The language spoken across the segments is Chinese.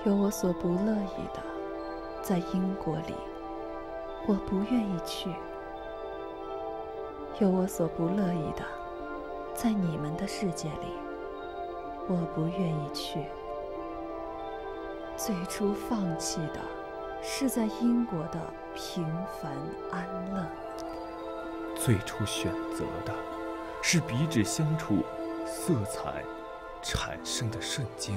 有我所不乐意的，在英国里，我不愿意去；有我所不乐意的，在你们的世界里，我不愿意去。最初放弃的，是在英国的平凡安乐； 最初选择的，是笔纸相触，色彩产生的瞬间。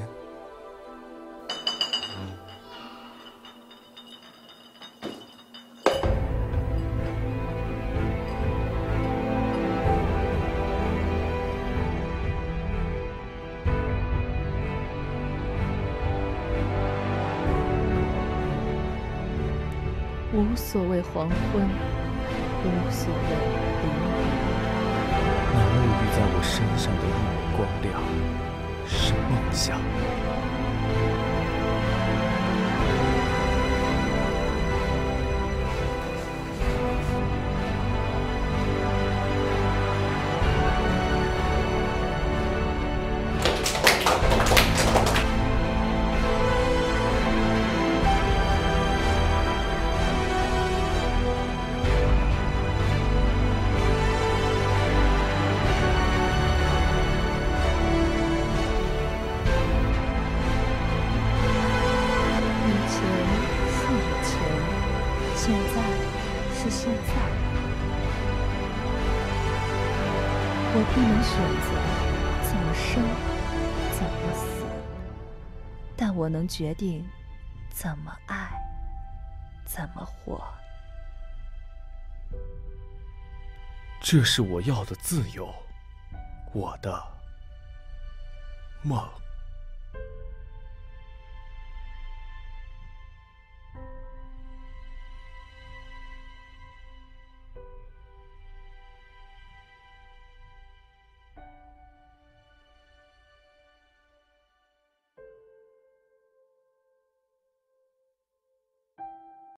无所谓黄昏，无所谓黎明。 那沐浴在我身上的一抹光亮，是梦想。 现在是现在，我不能选择怎么生，怎么死，但我能决定怎么爱，怎么活。 这是我要的自由，我的梦。